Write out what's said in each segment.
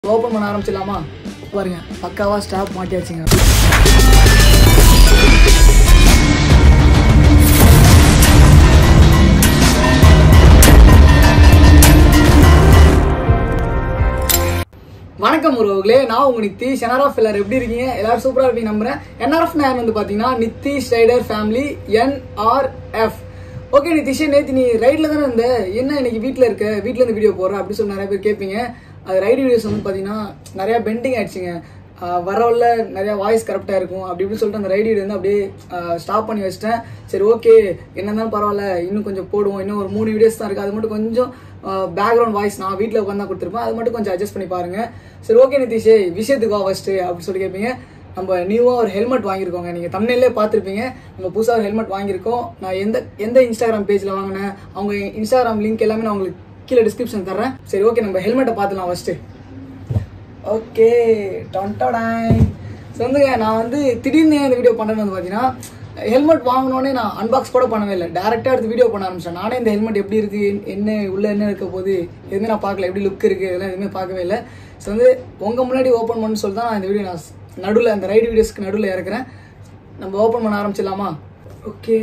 Open பண்ண ஆரம்பிச்சிடலாமா? பாருங்க, பக்காவா ஸ்டாப் மாட்டியாச்சுங்க. வணக்கம் உறவுகளே, நான் உங்க நித்திஷ். NRF எல்லாரும் எப்படி இருக்கீங்க? எல்லாரும் சூப்பரா இருப்பீங்க நம்புறேன். NRF நேம் வந்து பாத்தீங்கன்னா Nitish rider family NRF. Okay Nitish, நேற்று நீ ரைட்ல தானே இருந்த, என்ன இன்னைக்கு வீட்டில் இருக்க, வீட்டில் இருந்து வீடியோ போடுற அப்படின்னு சொல்லி நிறைய பேர் கேட்பீங்க. அது ரைடு வீடியோஸ் வந்து பார்த்தீங்கன்னா நிறையா பெண்டிங் ஆயிடுச்சுங்க. வரவல்ல நிறையா வாய்ஸ் கரெக்டாக இருக்கும் அப்படி இப்படின்னு சொல்லிட்டு அந்த ரைடு வீடியோ வந்து அப்படியே ஸ்டாப் பண்ணி வச்சிட்டேன். சரி ஓகே, என்ன இருந்தாலும் பரவாயில்ல, இன்னும் கொஞ்சம் போடுவோம், இன்னும் ஒரு 3 வீடியோஸ் தான் இருக்குது, அது மட்டும் கொஞ்சம் பேக்ரவுண்ட் வாய்ஸ் நான் வீட்டில் உட்காந்து தான் கொடுத்துருப்பேன், அது மட்டும் கொஞ்சம் அட்ஜஸ்ட் பண்ணி பாருங்க. சரி ஓகே நிதிஷ், விஷயத்துக்கு வா ஃபர்ஸ்ட்டு அப்படின்னு சொல்லி கேட்பீங்க. நம்ம நியூவாக ஒரு ஹெல்மெட் வாங்கியிருக்கோங்க. நீங்கள் தமிழ்லே பார்த்துருப்பீங்க, நம்ம புதுசாக ஒரு ஹெல்மெட் வாங்கியிருக்கோம். நான் எந்த இன்ஸ்டாகிராம் பேஜில் வாங்கினேன், அவங்க இன்ஸ்டாகிராம் லிங்க் எல்லாமே நான் உங்களுக்கு கீழே டிஸ்கிரிப்ஷன் தர்றேன். சரி ஓகே, நம்ம ஹெல்மெட்டை பார்த்துலாம் ஃபர்ஸ்ட்டு. ஓகே டொன்டாடாய். ஸோ வந்துங்க, நான் வந்து திடீர்னு இந்த வீடியோ பண்ணுறது வந்து பார்த்தீங்கன்னா, ஹெல்மெட் வாங்கினோடனே நான் அன்பாக்ஸ் கூட பண்ணவே இல்லை, டேரெக்டாக எடுத்து வீடியோ பண்ண ஆரம்பிச்சேன். நானே இந்த ஹெல்மெட் எப்படி இருக்குது, என்ன உள்ளே என்ன இருக்க போகுது எதுவுமே நான் பார்க்கல, எப்படி லுக் இருக்குது இதெல்லாம் எதுவுமே பார்க்கவே இல்லை. ஸோ வந்து உங்கள் முன்னாடி ஓப்பன் பண்ணு சொல்லி தான் நான் இந்த வீடியோ நான் நடுவில் அந்த ரைடு வீடியோஸ்க்கு நடுவில் இறக்குறேன். நம்ம ஓப்பன் பண்ண ஆரம்பிச்சிடலாமா? ஓகே,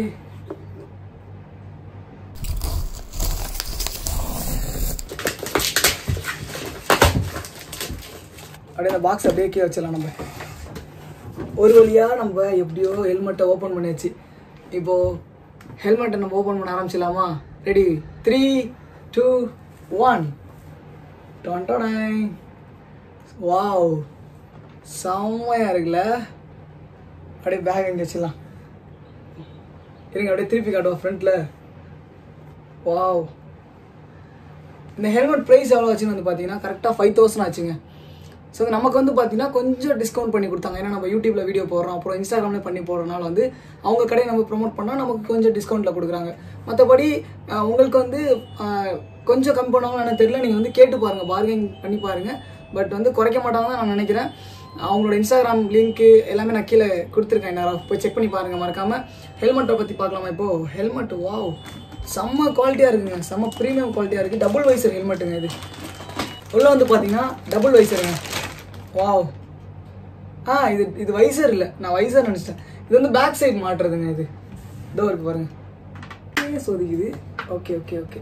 அப்படியே அந்த பாக்ஸ் அப்படியே கீழே வச்சிடலாம். நம்ம ஒரு வழியாக நம்ம எப்படியோ ஹெல்மெட்டை ஓப்பன் பண்ணியாச்சு. இப்போது ஹெல்மெட்டை நம்ம ஓப்பன் பண்ண ஆரம்பிச்சிடலாமா? ரெடி, 3, 2, 1. டொன்டாடாய். வாவ், செம்மையாக இருக்குல்ல. அப்படியே பேக் எங்கே வச்சிடலாம். இருங்க, அப்படியே திருப்பி காட்டுவோம் ஃப்ரண்ட்டில். வாவ், இந்த ஹெல்மெட் ப்ரைஸ் எவ்வளோ ஆச்சுன்னு வந்து பார்த்தீங்கன்னா கரெக்டாக 5000 ஆச்சுங்க. ஸோ நமக்கு வந்து பார்த்தீங்கன்னா கொஞ்சம் டிஸ்கவுண்ட் பண்ணி கொடுத்தாங்க. ஏன்னா நம்ம யூடியூப்பில் வீடியோ போடுறோம், அப்புறம் இன்ஸ்டாகிராமில் பண்ணி போடுறதுனால வந்து அவங்க கடையை நம்ம ப்ரொமோட் பண்ணால் நமக்கு கொஞ்சம் டிஸ்கவுண்ட்டில் கொடுக்குறாங்க. மற்றபடி உங்களுக்கு வந்து கொஞ்சம் கம்மி பண்ணுவாங்கன்னு எனக்கு தெரியல, நீங்கள் வந்து கேட்டு பாருங்கள், பார்கெயின் பண்ணி பாருங்கள். பட் வந்து குறைக்க மாட்டாங்க தான் நான் நினைக்கிறேன். அவங்களோட இன்ஸ்டாகிராம் லிங்க்கு எல்லாமே நான் கீழே கொடுத்துருக்கேன், NRF போய் செக் பண்ணி பாருங்கள் மறக்காமல். ஹெல்மெட்டை பற்றி பார்க்கலாமா? இப்போது ஹெல்மெட் வாவ், செம்ம குவாலிட்டியாக இருக்குங்க, செம்ம ப்ரீமியம் குவாலிட்டியாக இருக்குது. டபுள் வைசர் ஹெல்மெட்டுங்க இது. உள்ளே வந்து பார்த்தீங்கன்னா டபுள் வைசருங்க. வாவ், இது வைசர் இல்லை, நான் வைசர் நினச்சிட்டேன். இது வந்து பேக் சைடு மாட்டுறதுங்க. இது இதோ இருக்கு பாருங்க, சொதிக்குது. ஓகே ஓகே ஓகே,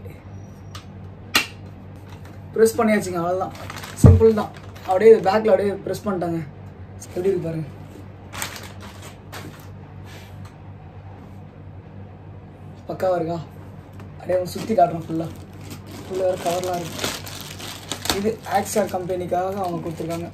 ப்ரெஸ் பண்ணியாச்சுங்க, அவ்வளோதான், சிம்பிள் தான். அப்படியே பேக்கில் அப்படியே ப்ரெஸ் பண்ணிட்டாங்க. எப்படி இருக்கு பாருங்க. பக்காவாக இருக்கா? அப்படியே சுற்றி காட்டுறோம். ஃபுல்லாக வேறு கவர்லாம் இருக்கு. இது ஆக்ஸார் கம்பெனிக்காக அவங்க கொடுத்துருக்காங்க.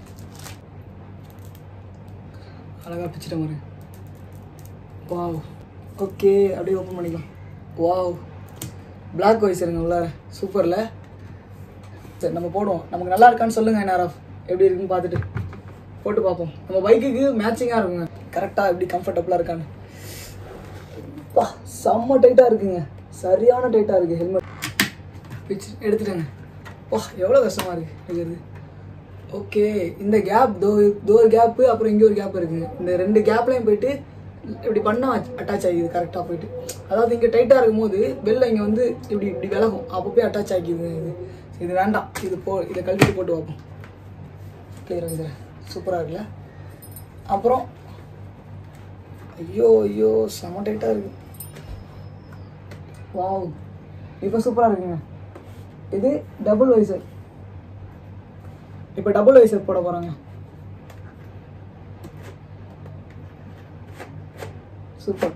அழகாக பிச்சுட்ட மாதிரி. வாவ், ஓகே, அப்படியே ஓப்பன் பண்ணிக்கலாம். வாவ், பிளாக் வைசருங்க உள்ளார, சூப்பரில். சரி நம்ம போடுவோம், நமக்கு நல்லா இருக்கான்னு சொல்லுங்கள் NRF, எப்படி இருக்குன்னு பார்த்துட்டு போட்டு பார்ப்போம். நம்ம பைக்குக்கு மேட்சிங்காக இருக்குங்க, கரெக்டாக எப்படி கம்ஃபர்டபுளாக இருக்கான்னு. வா, செம்ம டைட்டாக இருக்குங்க, சரியான டைட்டாக இருக்குது ஹெல்மெட். பிச்சு எடுத்துட்டேங்க. வா, எவ்வளோ கஷ்டமாக இருக்குது இருக்கிறது. ஓகே, இந்த கேப் தோ ஒரு கேப்பு, அப்புறம் இங்கே ஒரு கேப் இருக்குங்க. இந்த 2 கேப்லையும் போயிட்டு இப்படி பண்ணால் அட்டாச் ஆகிக்குது கரெக்டாக போயிட்டு. அதாவது இங்கே டைட்டாக இருக்கும் போது வெளில இங்கே வந்து இப்படி விலகும், அப்போ போய் அட்டாச் ஆகிக்குது. இது வேண்டாம், இதை கழட்டிட்டு போட்டு பார்ப்போம். கிளியராக சார், சூப்பராக இருக்குல்ல. அப்புறம் ஐயோ செம டைட்டாக இருக்குது. வாவ், இப்போ சூப்பராக இருக்குங்க. இது டபுள் வைசர். இப்போ டபுள் வைசர் போட போகிறாங்க. சூப்பர்.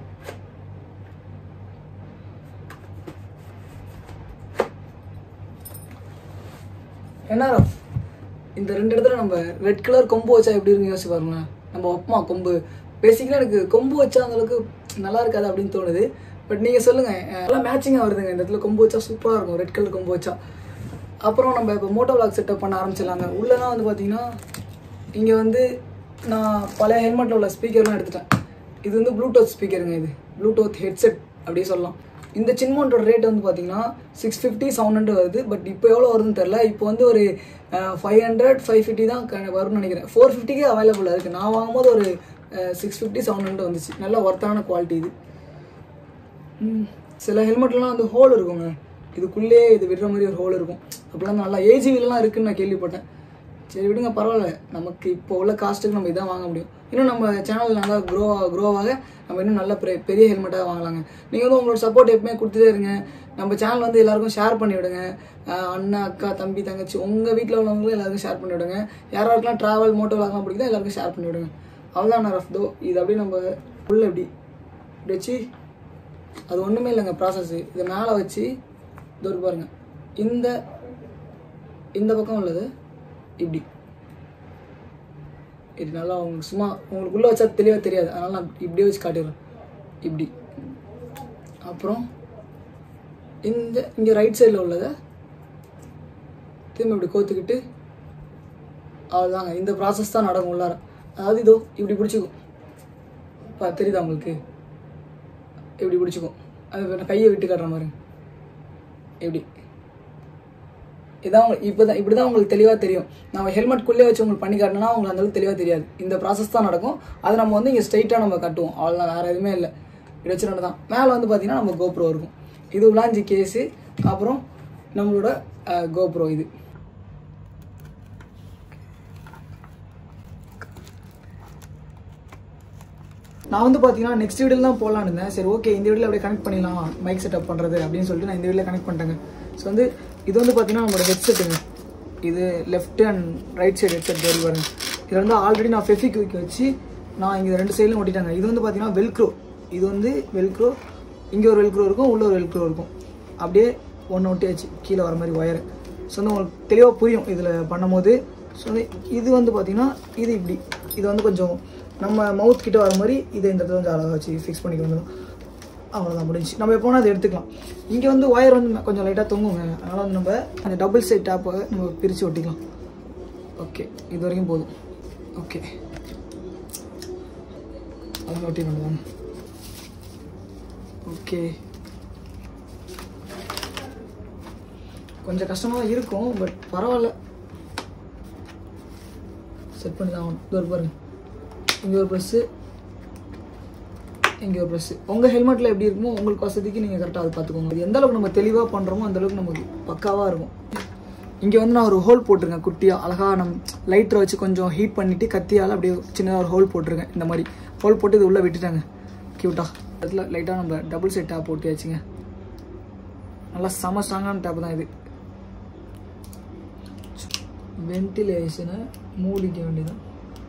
NRF இந்த 2 இடத்துல நம்ம ரெட் கலர் கொம்பு வச்சா எப்படி இருக்குன்னு யோசிச்சு பாருங்களேன். நம்ம ஒப்பமா கொம்பு, பேசிக்கலாக எனக்கு கொம்பு வச்சா அந்தளவுக்கு நல்லா இருக்காது அப்படின்னு தோணுது. பட் நீங்கள் சொல்லுங்கள், நல்லா மேட்சிங்காக வருதுங்க. இந்த இடத்துல கொம்பு வச்சா சூப்பராக இருக்கும், ரெட் கலர் கொம்பு வச்சா. அப்புறம் நம்ம இப்போ மோட்டோ விளாக் செட்டப் பண்ண ஆரம்பிச்சிடலாங்க. உள்ளலாம் வந்து பார்த்தீங்கன்னா இங்கே வந்து நான் பழைய ஹெல்மெட்டில் உள்ள ஸ்பீக்கர்லாம் எடுத்துட்டேன். இது வந்து ப்ளூடூத் ஸ்பீக்கருங்க, இது ப்ளூடூத் ஹெட்செட் அப்படியே சொல்லலாம். இந்த சின்மோட்டோட ரேட் வந்து பார்த்தீங்கன்னா 650 700 வருது. பட் இப்போ எவ்வளோ வருதுன்னு தெரில. இப்போ வந்து ஒரு 500 550 தான் வரும்னு நினைக்கிறேன். 450க்கே அவைலபிளாக இருக்குது. நான் வாங்கும்போது ஒரு 650 700 வந்துச்சு. நல்லா ஒர்த்தான குவாலிட்டி இது. சில ஹெல்மெட்லாம் வந்து ஹோல் இருக்குங்க, இதுக்குள்ளே இது விடுற மாதிரி ஒரு ஹோல் இருக்கும். அப்படிலாம் நல்லா ஏஜிவிலலாம் இருக்குன்னு நான் கேள்விப்பட்டேன். சரி விடுங்க, பரவாயில்ல. நமக்கு இப்போ உள்ள காஸ்ட்டுக்கு நம்ம இதான் வாங்க முடியும். இன்னும் நம்ம சேனல் நல்லா க்ரோவாக நம்ம இன்னும் நல்ல பெரிய ஹெல்மெட்டாக வாங்கலாங்க. நீங்கள் வந்து உங்களோட சப்போர்ட் எப்பவுமே கொடுத்துட்டே இருங்க. நம்ம சேனல் வந்து எல்லாருக்கும் ஷேர் பண்ணி விடுங்க. அண்ணா, அக்கா, தம்பி, தங்கச்சி, உங்கள் வீட்டில் உள்ளவங்களும் எல்லாருக்கும் ஷேர் பண்ணி விடுங்க. யாராருக்கெல்லாம் ட்ராவல் மோட்டோ விளாட்லாம் பிடிக்குதோ எல்லாருக்கும் ஷேர் பண்ணி விடுங்க. அவ்வளோதான் NRF. இது அப்படியே நம்ம உள்ள இப்படி வச்சு, அது ஒன்றுமே இல்லைங்க ப்ராசஸ்ஸு. இதை மேலே வச்சு தூரம் பாருங்கள். இந்த பக்கம் உள்ளது இப்படி இது நல்லா உங்களுக்கு சும்மா உங்களுக்குள்ளே வச்சா தெளிவாக தெரியாது, அதனால் நான் இப்படியே வச்சு காட்டிடுறேன். இப்படி அப்புறம் இங்கே ரைட் சைடில் உள்ளதை திரும்ப இப்படி கோத்துக்கிட்டு அவ்வளோதாங்க. இந்த ப்ராசஸ் தான் நடக்கும் உள்ளார. அதாவது இதோ இப்படி பிடிச்சிக்கும், தெரியுதா உங்களுக்கு? இப்படி பிடிச்சிக்கும். அது கையை விட்டு காட்டுற மாதிரி எப்படி. இதான் இப்படி தான் உங்களுக்கு தெளிவாக தெரியும். நம்ம ஹெல்மெட்குள்ளே வச்சு உங்களுக்கு பண்ணி காட்டினா உங்களுக்கு அந்தளவுக்கு தெளிவாக தெரியாது. இந்த ப்ராசஸ் தான் நடக்கும். அதை நம்ம வந்து இங்கே ஸ்ட்ரைட்டாக நம்ம கட்டுவோம், அவ்வளோதான். வேறு எதுவுமே இல்லை. இப்படி வச்சுட்டு தான் மேலே வந்து பார்த்தீங்கன்னா நம்ம கோப்ரோ இருக்கும். இது உலாஞ்சி கேஸு, அப்புறம் நம்மளோட கோப்ரோ. இது நான் வந்து பார்த்தீங்கன்னா நெக்ஸ்ட் வீடியோவில் தான் போகலான்னு இருந்தேன். சரி, ஓகே, இந்த வீடியோவில் அப்படியே கனெக்ட் பண்ணிடலாம், மைக் செட்டப் பண்ணுறது அப்படின்னு சொல்லிட்டு நான் இந்த வீடியோவில் கனெக்ட் பண்ணிட்டேங்க. ஸோ வந்து இது வந்து பார்த்தீங்கன்னா நம்மளோட ஹெட்செட்டுங்க. இது left and right side headset வேறு பாருங்க. இதில் வந்து ஆல்ரெடி நான் ஃபெவிக்விக் வச்சு நான் இங்கே 2 சைட்லையும் ஒட்டிட்டாங்க. இது வந்து பார்த்தீங்கன்னா வெல்க்ரோ. இது வந்து வெல்க்ரோ. இங்கே ஒரு வெல்க்ரோ இருக்கும், உள்ள ஒரு வெல்க்ரோ இருக்கும். அப்படியே ஒன்று ஒட்டியாச்சு கீழே வர மாதிரி ஒயரு. ஸோ வந்து உங்களுக்கு தெளிவாக புரியும் இதில் பண்ணும்போது. ஸோ வந்து இது வந்து பார்த்தீங்கன்னா இது இப்படி, இது வந்து கொஞ்சம் நம்ம மவுத் கிட்ட வர மாதிரி இதை இந்த இடத்துல வந்து அழகாக வச்சு ஃபிக்ஸ் பண்ணிக்க வந்துடும். அவ்வளோதான், முடிஞ்சு. நம்ம எப்போனா அதை எடுத்துக்கலாம். இங்கே வந்து ஒயர் வந்து கொஞ்சம் லைட்டாக தொங்குங்க, அதனால் வந்து நம்ம அந்த டபுள் சைட் டேப்பை நம்ம பிரித்து ஒட்டிக்கலாம். ஓகே, இது வரைக்கும் போதும். ஓகே, அதில் ஒட்டி பண்ணுவாங்க. ஓகே, கொஞ்சம் கஷ்டமாக தான் இருக்கும், பட் பரவாயில்ல. செட் பண்ணி தான் ஆகணும். இது ஒரு பாருங்க, இங்கே ஒரு ப்ரெஸ்ஸு, இங்கே ஒரு ப்ரெஸ்ஸு. உங்கள் ஹெல்மெட்டில் எப்படி இருக்குமோ உங்களுக்கு வசதிக்கு நீங்கள் கரெக்டாக அதை பார்த்துக்கோங்க. அது எந்த அளவுக்கு நம்ம தெளிவாக பண்ணுறோமோ அந்தளவுக்கு நமக்கு பக்காவாக இருக்கும். இங்கே வந்து நான் ஒரு ஹோல் போட்டிருக்கேன் குட்டியாக. அழகாக நம்ம லைட்டரை வச்சு கொஞ்சம் ஹீட் பண்ணிவிட்டு கத்தியால் அப்படியே சின்னதாக ஒரு ஹோல் போட்டிருக்கேன். இந்த மாதிரி ஹோல் போட்டு இது உள்ளே விட்டுட்டாங்க க்யூட்டாக. அதில் லைட்டாக நம்ம டபுள் சைட் டேப் போட்டியாச்சுங்க. நல்லா செம ஸ்ட்ராங்கான டேப் தான் இது. வென்டிலேஷனை மூடிக்க வேண்டியதான்.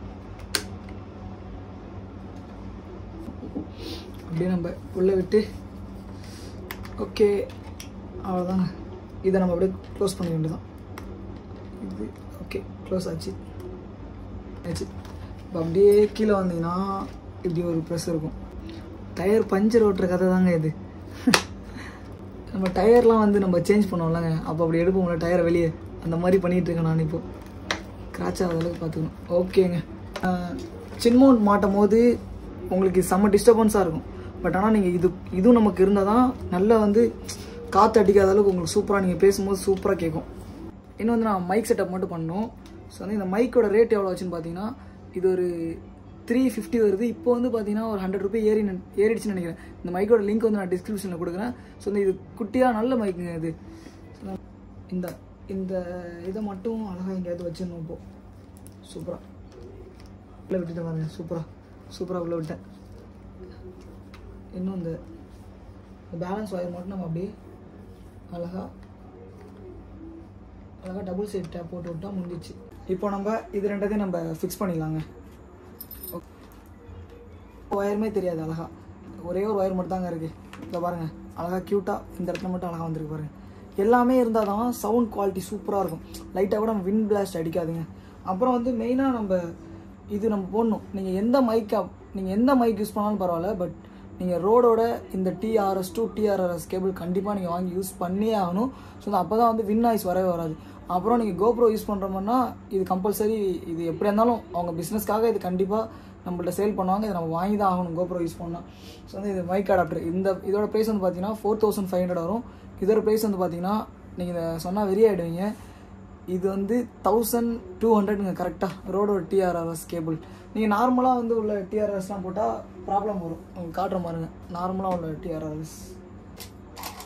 அப்படியே நம்ம உள்ளே விட்டு ஓகே, அவ்வளோதாங்க. இதை நம்ம அப்படியே க்ளோஸ் பண்ண வேண்டியதான். இது ஓகே, க்ளோஸ் ஆச்சு. இப்போ அப்படியே கீழே வந்தீங்கன்னா இப்படி ஒரு ப்ரெஸ் இருக்கும். டயர் பஞ்சர் ஓட்டுற கதை தாங்க இது. நம்ம டயர்லாம் வந்து நம்ம சேஞ்ச் பண்ணுவோம்லங்க, அப்போ அப்படி எடுப்போம்ல டயரை வெளியே, அந்த மாதிரி பண்ணிகிட்டு இருக்கேன் நான். இப்போது கிராச் ஆகாத அளவுக்கு பார்த்துக்கணும். ஓகேங்க. சின்மவுண்ட் மாட்டும் போது உங்களுக்கு செம்ம டிஸ்டர்பன்ஸாக இருக்கும். பட் ஆனால் நீங்கள் இதுவும் நமக்கு இருந்தால் தான் நல்லா வந்து காற்று அடிக்காத அளவுக்கு உங்களுக்கு சூப்பராக நீங்கள் பேசும்போது சூப்பராக கேட்கும். இன்னும் வந்து நான் மைக் செட்டப் மட்டும் பண்ணணும். ஸோ வந்து இந்த மைக்கோட ரேட் எவ்வளோ ஆச்சுன்னு பார்த்தீங்கன்னா இது ஒரு 350 வருது. இப்போ வந்து பார்த்தீங்கன்னா ஒரு 100 ரூபாய் ஏறிடுச்சுன்னு நினைக்கிறேன். இந்த மைக்கோட லிங்க் வந்து நான் டிஸ்கிரிப்ஷனில் கொடுக்குறேன். ஸோ வந்து இது குட்டியாக நல்ல மைக்குங்க இது. இந்த இதை மட்டும் அழகாக எங்கேயாவது வச்சிடணும். இப்போது சூப்பராக உள்ளே விட்டுட்டு பாருங்க. சூப்பராக உள்ளே விட்டேன். இன்னும் இந்த பேலன்ஸ் ஒயர் மட்டும் நம்ம அப்படியே அழகாக டபுள் சைட் டேப் போட்டு விட்டால் முடிஞ்சிச்சு. இப்போ நம்ம இது ரெண்டத்தையும் நம்ம ஃபிக்ஸ் பண்ணிடலாங்க. ஒயருமே தெரியாது, அழகாக ஒரே ஒரு ஒயர் மட்டும் தாங்க இருக்குது. இதை பாருங்கள், அழகாக க்யூட்டாக இந்த இடத்துல மட்டும் அழகாக வந்துருக்கு பாருங்கள். எல்லாமே இருந்தால் தான் சவுண்ட் குவாலிட்டி சூப்பராக இருக்கும். லைட்டாக கூட நம்ம விண்ட் பிளாஸ்ட் அடிக்காதுங்க. அப்புறம் வந்து மெயினாக நம்ம போடணும். நீங்கள் எந்த மைக் யூஸ் பண்ணாலும் பரவாயில்ல, பட் நீங்கள் ரோடோட இந்த TRS to TRRS கேபிள் கண்டிப்பாக நீங்கள் வாங்கி யூஸ் பண்ணியே ஆகணும். ஸோ அப்போ தான் வந்து வின் நாய்ஸ் வரவே வராது. அப்புறம் நீங்கள் கோப்ரோ யூஸ் பண்ணுறோம்னா இது கம்பல்சரி. இது எப்படி இருந்தாலும் அவங்க பிஸ்னஸ்க்காக இது கண்டிப்பாக நம்மள்ட்ட சேல் பண்ணுவாங்க. இதை நம்ம வாங்கி தான் ஆகணும் கோப்ரோ யூஸ் பண்ணால். ஸோ வந்து இது மைக் அடாப்டர். இதோட ப்ரைஸ் வந்து பார்த்தீங்கன்னா 4500 வரும். இதோட ப்ரைஸ் வந்து பார்த்தீங்கன்னா நீங்கள் இதை சொன்னால் வெறியாகிடுவீங்க. இது வந்து 1200ங்க கரெக்டாக. ரோடோட TRRS கேபிள். நீங்கள் நார்மலாக வந்து உள்ள TRRSலாம் போட்டால் ப்ராப்ளம் வரும். உங்களுக்கு காட்டுற பாருங்க, நார்மலாக உள்ள TRRS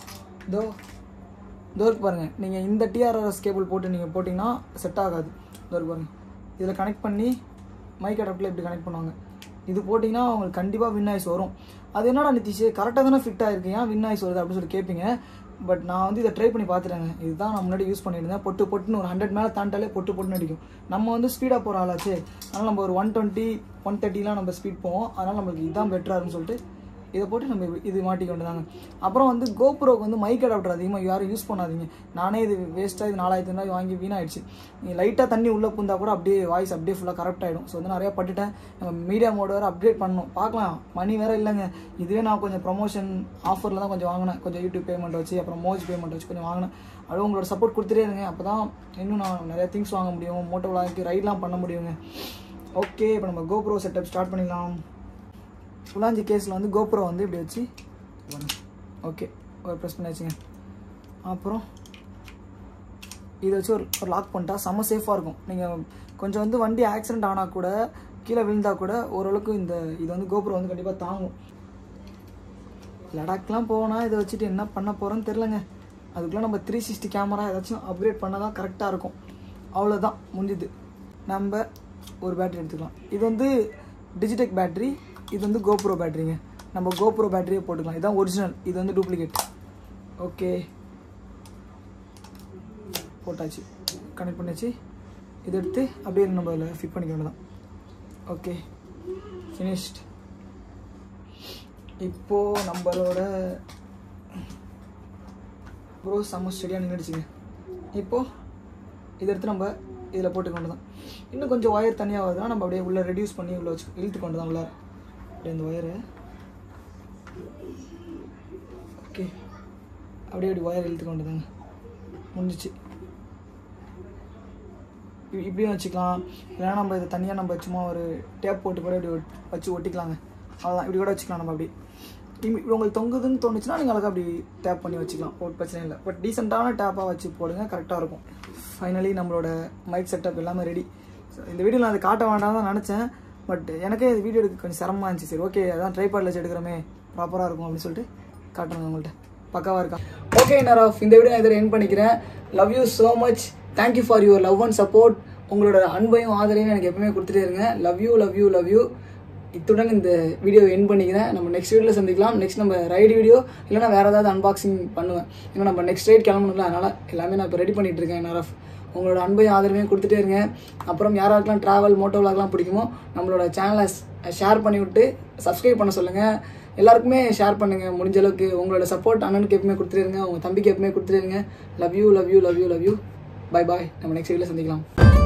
இதோ பாருங்கள். நீங்கள் இந்த TRRS கேபிள் போட்டு நீங்கள் போட்டிங்கன்னா செட் ஆகாது. இதோ பாருங்க, இதில் கனெக்ட் பண்ணி மைக் அடாப்டரில் இப்படி கனெக்ட் பண்ணுவாங்க. இது போட்டிங்கன்னா உங்களுக்கு கண்டிப்பாக வின் ஆயிஸ் வரும். அது என்னடா நிதிஷ் கரெக்டாக தானே ஃபிட் ஆகிருக்கு, ஏன் வின் ஆயிஸ் வருது அப்படின்னு சொல்லி கேட்பீங்க. பட் நான் வந்து இதை ட்ரை பண்ணி பார்த்துட்டேங்க. இதுதான் நான் முன்னாடி யூஸ் பண்ணியிருந்தேன். பொட்டுன்னு ஒரு 100 மேலே தாண்டாலே பொட்டுன்னு அடிக்கும். நம்ம வந்து ஸ்பீடாக போகிற ஆளாச்சு, அதனால் நம்ம ஒரு 120 130 நம்ம ஸ்பீட் போவோம். அதனால் நம்மளுக்கு இதுதான் பெட்டராக இருக்குன்னு சொல்லிட்டு இதை போட்டு நம்ம இது மாட்டிக்க வேண்டியதாங்க. அப்புறம் வந்து கோப்ரோக்கு வந்து மைக் அடாப்டர் அதிகமாக யாரும் யூஸ் பண்ணாதீங்க. நானே இது வேஸ்ட்டாக இது 4500 வாங்கி வீணாயிடுச்சு. நீங்கள் லைட்டாக தண்ணி உள்ளே பூந்தா கூட அப்படியே வாய்ஸ் அப்படியே ஃபுல்லாக கரெக்ட் ஆகிடும். ஸோ வந்து நிறையா பட்டுட்டேன். நம்ம மீடியா மோட் வேறு அப்கிரேட் பண்ணணும். பார்க்கலாம், மணி வேறு இல்லைங்க. இதுவே நான் கொஞ்சம் ப்ரொமோஷன் ஆஃபரில் தான் கொஞ்சம் வாங்கினேன். கொஞ்சம் யூடியூப் பேமெண்ட் வச்சு அப்புறம் மோஜ் பேமெண்ட் வச்சு கொஞ்சம் வாங்கினேன். அதுவும் உங்களோட சப்போர்ட் கொடுத்துட்டே இருங்க. அப்போ தான் இன்னும் நான் நிறையா திங்ஸ் வாங்க முடியும், மோட்டோ விளாக்கு ரைட்லாம் பண்ண முடியுங்க. ஓகே, இப்போ நம்ம கோப்ரோ செட்டப் ஸ்டார்ட் பண்ணிடலாம். புலாஞ்சி கேஸில் வந்து கோப்ரோ வந்து இப்படி வச்சு ஓகே ஒரு ப்ரெஸ் பண்ணி வச்சுங்க. அப்புறம் இதை வச்சு ஒரு லாக் பண்ணிட்டா செம்ம சேஃபாக இருக்கும். நீங்கள் கொஞ்சம் வந்து வண்டி ஆக்சிடென்ட் ஆனால் கூட கீழே விழுந்தால் கூட ஓரளவுக்கு இது வந்து கோப்ரோ வந்து கண்டிப்பாக தாங்கும். லடாக்லாம் போனால் இதை வச்சுட்டு என்ன பண்ண போகிறோன்னு தெரிலங்க. அதுக்குள்ளே நம்ம 360 கேமரா ஏதாச்சும் அப்கிரேட் பண்ணால் தான் கரெக்டாக இருக்கும். அவ்வளோதான் முடிஞ்சுது. நம்ம ஒரு பேட்டரி எடுத்துக்கலாம். இது வந்து டிஜிடெக் பேட்டரி, இது வந்து கோப்ரோ பேட்டரிங்க. நம்ம கோப்ரோ பேட்டரியே போட்டுக்கலாம். இதுதான் ஒரிஜினல், இது வந்து டூப்ளிகேட். ஓகே போட்டாச்சு, கனெக்ட் பண்ணிச்சு. இதை எடுத்து அப்படியே நம்ம அதில் ஃபிட் பண்ணிக்க வேண்டியதான். Okay finished. இப்போது நம்மளோட ப்ரோ செம்ம ஸ்டடியாக நின்றுடுச்சுங்க. இப்போது இதை எடுத்து நம்ம இதில் போட்டுக்க வேண்டியதான். இன்னும் கொஞ்சம் ஒயர் தனியாக வருதுன்னா நம்ம அப்படியே உள்ளே ரெடியூஸ் பண்ணி உள்ளே வச்சு இழுத்து கொண்டு தான் உள்ளார அப்படியே அந்த ஒயரை ஓகே அப்படியே அப்படி ஒயர் இழுத்து கொண்டு தாங்க முடிஞ்சிச்சு. இப்படியும் வச்சுக்கலாம். இல்லைனா நம்ம இதை தனியாக நம்ம சும்மா ஒரு டேப் போட்டு கூட இப்படி வச்சு ஒட்டிக்கலாங்க. அவ்வளோதான், இப்படி கூட வச்சுக்கலாம். நம்ம அப்படி இப்படி உங்களுக்கு தொங்குதுன்னு தோணுச்சுன்னா நீங்கள் அழகாக அப்படி டேப் பண்ணி வச்சுக்கலாம், ஒரு பிரச்சனை இல்லை. பட் டீசெண்டான டேப்பாக வச்சு போடுங்க, கரெக்டாக இருக்கும். ஃபைனலி நம்மளோட மைக் செட்டப் எல்லாமே ரெடி. இந்த வீடியோ நான் அதை காட்ட வேண்டாம் தான் நினச்சேன். பட் எனக்கே இது வீடியோ எடுக்க கொஞ்சம் சிரமமாக இருந்துச்சு. சரி ஓகே, அதான் ட்ரைபாடில் வச்சு எடுக்கிறோமே ப்ராப்பராக இருக்கும் அப்படின்னு சொல்லிட்டு காட்டுறேன் உங்கள்கிட்ட. பக்காவாக இருக்கா? ஓகே NRF, இந்த வீடியோ நான் இதில் எண்ட் பண்ணிக்கிறேன். Love you so much. Thank you for your love and support. உங்களோட அன்பையும் ஆதரவையும் எனக்கு எப்பவுமே கொடுத்துட்டே இருங்க. Love you love you love you. இத்துடன் இந்த வீடியோ எண்ட் பண்ணிக்கிறேன். நம்ம நெக்ஸ்ட் வீடியோவில் சந்திக்கலாம். நெக்ஸ்ட் நம்ம ரைடு வீடியோ இல்லைனா வேறு ஏதாவது அன்பாக்சிங் பண்ணுவேன். ஏன்னா நம்ம நெக்ஸ்ட் ரைட் கிளம்பணும்ல, அதனால் எல்லாமே நான் இப்போ ரெடி பண்ணிகிட்டு இருக்கேன். NRF, உங்களோட அன்பையும் ஆதரவையும் கொடுத்துட்டே இருங்க. அப்புறம் யாராருக்கெல்லாம் ட்ராவல் மோட்டோ விளாக்லாம் பிடிக்குமோ நம்மளோட சேனலை ஷேர் பண்ணி விட்டு சப்ஸ்கிரைப் பண்ண சொல்லுங்கள். எல்லாருக்குமே ஷேர் பண்ணுங்கள் முடிஞ்ச அளவுக்கு. உங்களோட சப்போர்ட் அண்ணனுக்கு எப்பவுமே கொடுத்துருங்க, உங்கள் தம்பிக்கு எப்பவுமே கொடுத்துருங்க. Love you love you love you love you. Bye bye. நம்ம நெக்ஸ்ட் வீடியோவில் சந்திக்கலாம்.